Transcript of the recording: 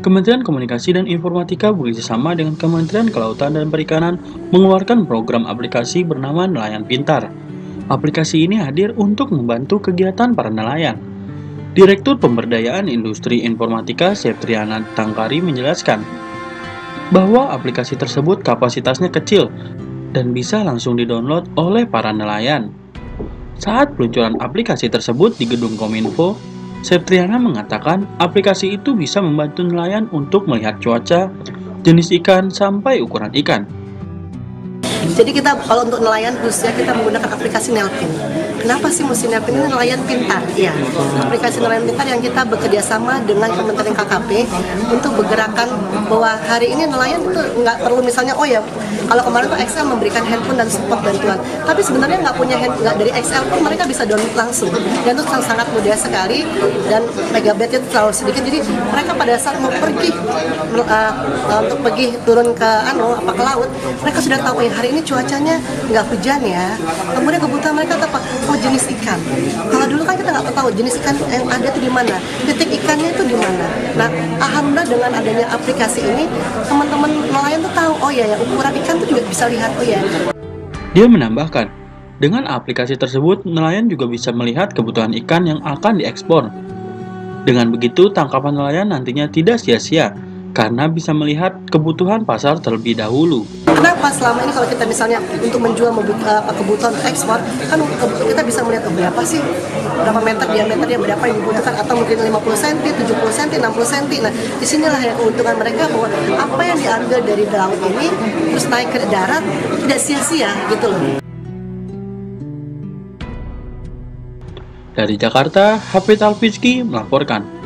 Kementerian Komunikasi dan Informatika bekerjasama dengan Kementerian Kelautan dan Perikanan mengeluarkan program aplikasi bernama Nelayan Pintar. Aplikasi ini hadir untuk membantu kegiatan para nelayan. Direktur Pemberdayaan Industri Informatika Septriana Tangkari menjelaskan bahwa aplikasi tersebut kapasitasnya kecil dan bisa langsung didownload oleh para nelayan. Saat peluncuran aplikasi tersebut di Gedung Kominfo, Septriana mengatakan aplikasi itu bisa membantu nelayan untuk melihat cuaca, jenis ikan, sampai ukuran ikan. Jadi kita kalau untuk nelayan khususnya kita menggunakan aplikasi Nelpin. Kenapa sih mesti Nelpin? Ini nelayan pintar, ya. Aplikasi nelayan pintar yang kita bekerja sama dengan Kementerian KKP untuk bergerakan bahwa hari ini nelayan itu nggak perlu misalnya kalau kemarin tuh Excel memberikan handphone dan support bantuan, tapi sebenarnya nggak punya nggak dari Excel pun mereka bisa download langsung dan itu sangat mudah sekali dan megabyte-nya terlalu sedikit. Jadi mereka pada saat mau pergi untuk pergi turun ke ke laut, mereka sudah tahu ya hari ini cuacanya nggak hujan ya. Kemudian kebutuhan mereka apa? Jenis ikan. Kalau dulu kan kita nggak tahu jenis ikan yang ada itu di mana, titik ikannya itu di mana. Nah, alhamdulillah dengan adanya aplikasi ini, teman-teman nelayan tuh tahu, ukuran ikan tuh juga bisa lihat, Dia menambahkan, dengan aplikasi tersebut, nelayan juga bisa melihat kebutuhan ikan yang akan diekspor. Dengan begitu, tangkapan nelayan nantinya tidak sia-sia, karena bisa melihat kebutuhan pasar terlebih dahulu. Kenapa selama ini kalau kita misalnya untuk menjual kebutuhan ekspor, kan kita bisa melihat berapa sih, berapa meter diameternya, berapa yang dibutuhkan, atau mungkin 50 cm, 70 cm, 60 cm. Nah, disinilah yang keuntungan mereka bahwa apa yang diambil dari laut ini terus naik ke darat tidak sia-sia gitu loh. Dari Jakarta, Hafid Alfizki melaporkan.